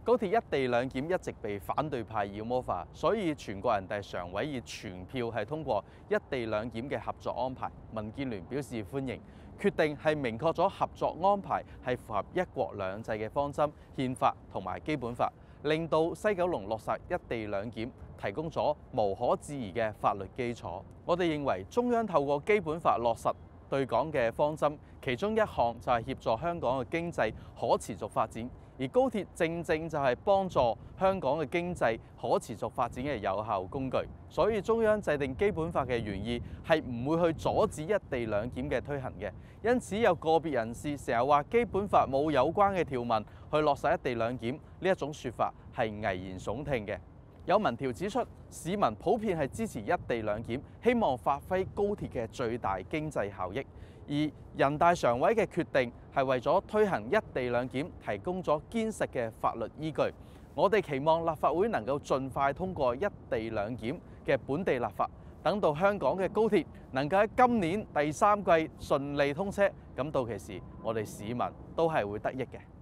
高鐵一地兩檢一直被反對派妖魔化，所以全國人大常委以全票係通過一地兩檢嘅合作安排。民建聯表示歡迎，決定係明確咗合作安排係符合一國兩制嘅方針、憲法同埋基本法，令到西九龍落實一地兩檢提供咗無可置疑嘅法律基礎。我哋認為中央透過基本法落實對港嘅方針，其中一項就係協助香港嘅經濟可持續發展。而高鐵正正就係幫助香港嘅經濟可持續發展嘅有效工具，所以中央制定基本法嘅原意係唔會去阻止一地兩檢嘅推行嘅。因此有個別人士成日話基本法冇有關嘅條文去落實一地兩檢，呢一種説法係危言聳聽嘅。有民調指出，市民普遍係支持一地兩檢，希望發揮高鐵嘅最大經濟效益。而人大常委嘅決定係為咗推行一地兩檢提供咗堅實嘅法律依據。我哋期望立法會能夠盡快通過一地兩檢嘅本地立法，等到香港嘅高鐵能夠喺今年第3季順利通車，咁到期時我哋市民都係會得益嘅。